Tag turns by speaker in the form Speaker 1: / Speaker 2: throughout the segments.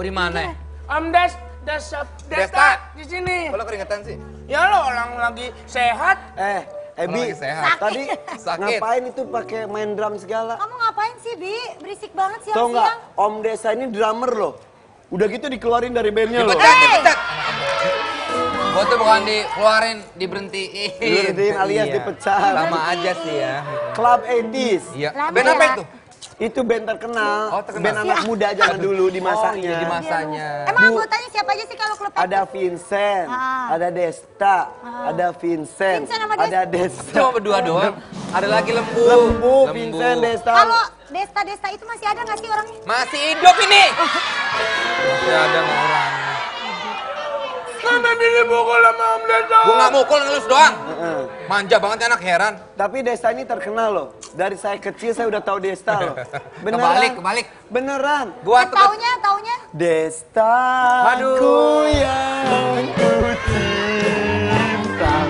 Speaker 1: Gue di mana?
Speaker 2: Om Desta di sini.
Speaker 1: Kalau keringetan sih?
Speaker 2: Ya lo orang lagi sehat.
Speaker 1: Lagi
Speaker 3: Bi,
Speaker 1: sehat.
Speaker 3: tadi
Speaker 1: Sakit.
Speaker 3: ngapain itu pakai main drum segala?
Speaker 4: Kamu ngapain sih, Bi? Berisik banget
Speaker 3: Tahu nggak,
Speaker 4: siang-siang.
Speaker 3: Om Desa ini drummer loh. Udah gitu dikeluarin dari bandnya loh.
Speaker 1: Dipecat. Gue tuh bukan dikeluarin, diberhentiin.
Speaker 3: Diberhentiin alias
Speaker 1: Iya.
Speaker 3: dipecat.
Speaker 1: Sama aja sih ya.
Speaker 3: Club 80s.
Speaker 1: Iya.
Speaker 4: Lama
Speaker 1: Band
Speaker 4: ya.
Speaker 1: apa itu?
Speaker 3: Itu band terkenal.
Speaker 1: Oh, terkenal.
Speaker 3: Band anak muda zaman dulu di masanya.
Speaker 1: Oh, iya, di masanya.
Speaker 4: Emang anggotanya siapa aja sih kalau klub
Speaker 3: Ada Vincent,
Speaker 4: Ah.
Speaker 3: ada Desta, ada Vincent,
Speaker 4: Vincent sama
Speaker 3: ada Desta.
Speaker 1: Cuma berdua doang. Ada lagi Lembu.
Speaker 3: Lembu, Vincent, Desta.
Speaker 4: Kalau Desta itu masih ada nggak sih orangnya?
Speaker 1: Masih hidup ini. Masih ada nggak orang?
Speaker 2: Mana dipukul sama Om Desta?
Speaker 1: Gue nggak mukul ngelus doang.
Speaker 3: Heeh.
Speaker 1: Manja banget ya, anak heran.
Speaker 3: Tapi Desta ini terkenal loh. Dari saya kecil saya udah tahu Desta loh.
Speaker 1: Kebalik.
Speaker 3: Beneran.
Speaker 1: Gua tuh
Speaker 4: Taunya?
Speaker 3: Desta
Speaker 1: Aduh.
Speaker 3: ku yang ku cinta.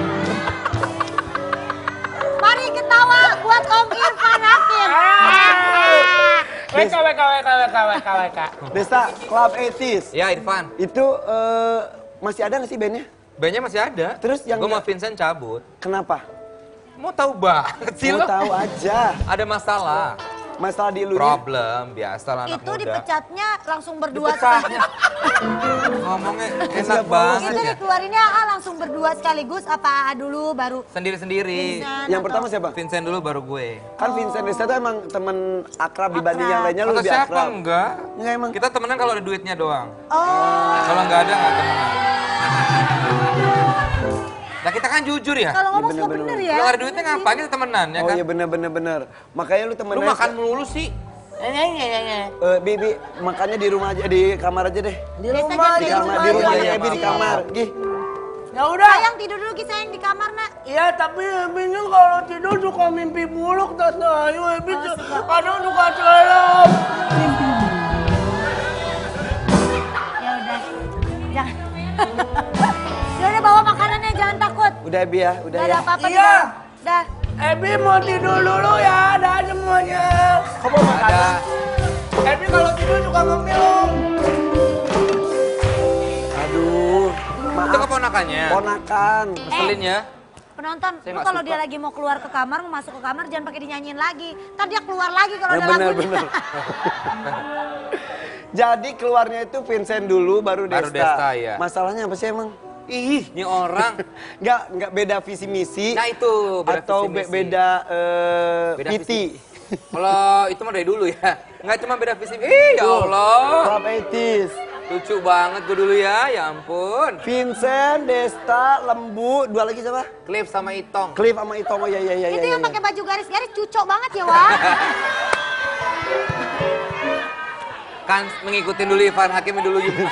Speaker 4: Mari ketawa buat Om Irfan Hakim.
Speaker 2: WK.
Speaker 3: Desta, Club 80s.
Speaker 1: Ya Irfan.
Speaker 3: Itu masih ada nggak sih bandnya?
Speaker 1: Bandnya masih ada.
Speaker 3: Terus yang
Speaker 1: gue mau
Speaker 3: nggak-
Speaker 1: Vincent cabut.
Speaker 3: Kenapa?
Speaker 1: Mau tahu banget sih
Speaker 3: Mau
Speaker 1: lo?
Speaker 3: tahu aja.
Speaker 1: Ada masalah.
Speaker 3: Masalah di elunya.
Speaker 1: Problem biasa lah anak
Speaker 4: Itu
Speaker 1: muda.
Speaker 4: dipecatnya langsung berdua
Speaker 1: Dipecatnya. Ngomongnya enak
Speaker 3: Siapa
Speaker 1: banget
Speaker 4: Itu
Speaker 1: ya.
Speaker 4: dikeluarinnya langsung berdua sekaligus apa dulu baru
Speaker 1: Sendiri-sendiri.
Speaker 4: Vincent
Speaker 3: Yang
Speaker 4: atau-
Speaker 3: pertama siapa?
Speaker 1: Vincent dulu baru gue.
Speaker 3: Kan Vincent Desta tuh emang temen akrab dibanding
Speaker 4: Akrab.
Speaker 3: yang lainnya lu
Speaker 1: Atau
Speaker 3: lebih
Speaker 1: siapa?
Speaker 3: akrab.
Speaker 1: Enggak.
Speaker 3: Enggak emang.
Speaker 1: Kita temenan kalau ada duitnya doang.
Speaker 4: Oh,
Speaker 1: Kalau nggak ada nggak temenan. Nah kita kan jujur ya.
Speaker 4: kalau ngomong suka
Speaker 3: bener-bener.
Speaker 4: bener ya.
Speaker 1: Kalau ada duitnya ngapain kita temenan ya
Speaker 3: Oh
Speaker 1: kan?
Speaker 3: iya bener. Makanya lu temen
Speaker 1: Lu makan melulu sih.
Speaker 3: Bibi, makannya di rumah aja, di kamar aja deh.
Speaker 2: Di
Speaker 4: Biasa
Speaker 2: rumah
Speaker 4: aja
Speaker 3: Di
Speaker 4: Iya,
Speaker 3: kamar,
Speaker 4: iya,
Speaker 3: di rumahnya
Speaker 1: iya,
Speaker 3: Ebi di
Speaker 1: maaf.
Speaker 3: kamar. Gih,
Speaker 2: Ya udah.
Speaker 4: Sayang tidur dulu Ki sayang di kamar nak.
Speaker 2: Iya tapi Ebinya kalau tidur suka mimpi buruk Tante Ayu. Ebi kadang suka celem.
Speaker 4: Ya udah. Jangan. Ya udah bawa makanannya jangan takut.
Speaker 3: udah Ebi ya, udah
Speaker 4: Gak
Speaker 3: ya.
Speaker 4: ada apa-apa di
Speaker 2: Iya.
Speaker 4: dalam. Dah.
Speaker 2: Ebi mau tidur dulu ya, dah semuanya.
Speaker 3: Kamu mau makan?
Speaker 1: Ada.
Speaker 2: Ebi kalau tidur suka ngemil.
Speaker 3: Aduh,
Speaker 1: Itu
Speaker 3: maaf.
Speaker 1: keponakannya.
Speaker 3: Ponakan.
Speaker 1: Ngeselin ya.
Speaker 4: Penonton,
Speaker 1: Saya
Speaker 4: lu
Speaker 1: nggak
Speaker 4: kalau
Speaker 1: suka.
Speaker 4: dia lagi mau keluar ke kamar, mau masuk ke kamar jangan pakai dinyanyiin lagi. Ntar dia keluar lagi kalau
Speaker 3: Yang
Speaker 4: ada lagunya.
Speaker 3: bener. Jadi keluarnya itu Vincent dulu, baru Desta.
Speaker 1: Baru Desta, iya.
Speaker 3: Masalahnya apa sih emang?
Speaker 1: Ih, ini orang.
Speaker 3: Nggak beda visi misi.
Speaker 1: Nah itu beda
Speaker 3: atau
Speaker 1: visi misi.
Speaker 3: beda
Speaker 1: Beda
Speaker 3: PT.
Speaker 1: Kalau itu mah dari dulu ya. Nggak cuma beda visi. Ih, ya Allah.
Speaker 3: Club 80s.
Speaker 1: Lucu banget gue dulu ya ampun.
Speaker 3: Vincent, Desta, Lembu, dua lagi siapa?
Speaker 1: Cliff sama Itong.
Speaker 3: Cliff sama Ito. Oh iya.
Speaker 4: Itu yang pakai baju garis-garis cucok banget ya, Wak.
Speaker 1: Kan mengikutin dulu Irfan Hakim dulu gitu.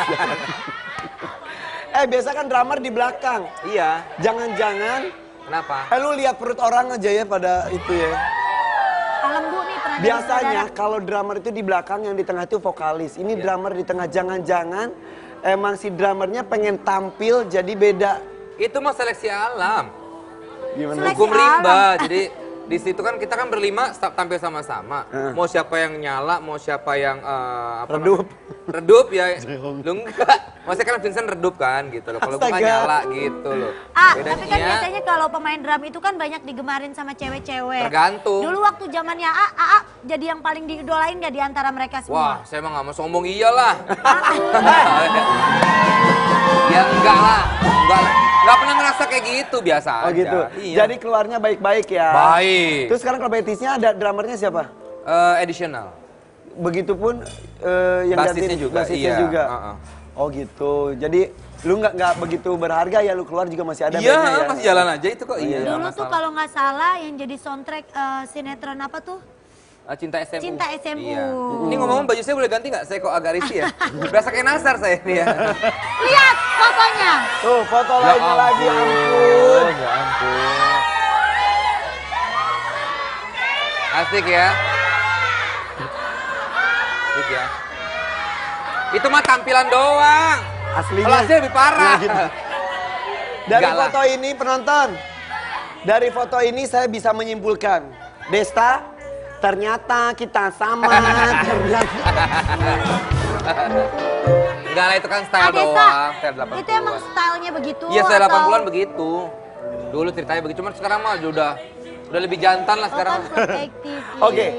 Speaker 3: Biasa kan drummer di belakang.
Speaker 1: Iya.
Speaker 3: Jangan-jangan,
Speaker 1: Kenapa?
Speaker 3: lu lihat perut orang aja ya pada itu ya.
Speaker 4: Lembu nih pernah jadi
Speaker 3: Biasanya
Speaker 4: saudara.
Speaker 3: kalau drummer itu di belakang, yang di tengah itu vokalis. Ini drummer di tengah, jangan-jangan emang si drummernya pengen tampil jadi beda.
Speaker 1: Itu mah seleksi alam.
Speaker 3: Gimana?
Speaker 4: Seleksi
Speaker 1: Hukum rimba.
Speaker 4: alam.
Speaker 1: Jadi di situ kan kita kan berlima tampil sama-sama. Mau siapa yang nyala, mau siapa yang
Speaker 3: Redup.
Speaker 1: Redup ya. Lu enggak. Maksudnya kan Vincent redup kan gitu loh. Kalau gua kan
Speaker 3: Astaga.
Speaker 1: nyala gitu loh.
Speaker 4: Tapi kan
Speaker 1: Bedanya
Speaker 4: biasanya kalau pemain drum itu kan banyak digemarin sama cewek-cewek.
Speaker 1: tergantung.
Speaker 4: Dulu waktu zamannya AA jadi yang paling diidolain gak di antara mereka
Speaker 1: Wah,
Speaker 4: semua?
Speaker 1: saya emang gak mau sombong iyalah. Ya enggak lah. Enggak pernah ngerasa kayak gitu, biasa
Speaker 3: Oh
Speaker 1: aja.
Speaker 3: gitu.
Speaker 1: Iya.
Speaker 3: Jadi keluarnya baik-baik ya.
Speaker 1: Baik.
Speaker 3: Terus sekarang kalau betisnya ada drummernya siapa?
Speaker 1: Additional.
Speaker 3: Begitupun yang
Speaker 1: Basisnya
Speaker 3: gantiin-
Speaker 1: juga,
Speaker 3: basisnya
Speaker 1: iya.
Speaker 3: juga.
Speaker 1: Uh-uh.
Speaker 3: Oh gitu. Jadi lu nggak begitu berharga ya, lu keluar juga masih ada
Speaker 1: Iya,
Speaker 3: bandnya ya.
Speaker 1: masih jalan aja itu kok. Iya,
Speaker 4: Dulu
Speaker 1: nggak
Speaker 4: tuh
Speaker 1: masalah.
Speaker 4: kalau nggak salah yang jadi soundtrack sinetron apa tuh?
Speaker 1: Cinta SMU.
Speaker 4: Cinta SMU.
Speaker 1: Iya. Ini ngomong baju saya boleh ganti nggak? Saya kok agak risih ya. Berasa kayak Nasar saya ini ya.
Speaker 4: Lihat fotonya.
Speaker 3: Tuh foto lainnya lagi, ampun.
Speaker 1: Ya ampun. Asik ya. Asik ya. Itu mah tampilan doang.
Speaker 3: Aslinya.
Speaker 1: Kalau asli lebih parah.
Speaker 3: Nah, gitu. Dari
Speaker 1: Enggak lah.
Speaker 3: foto ini penonton, dari foto ini saya bisa menyimpulkan, Desta, ternyata kita sama. Ternyata.
Speaker 1: Enggak lah, itu kan style
Speaker 4: Adesa,
Speaker 1: doang, style 80-an.
Speaker 4: itu emang stylenya begitu?
Speaker 1: Iya, style
Speaker 4: atau-
Speaker 1: 80-an begitu. Dulu ceritanya begitu, cuman sekarang mah udah lebih jantan lah
Speaker 4: Oh,
Speaker 1: sekarang.
Speaker 4: kan protektif.
Speaker 3: Oke.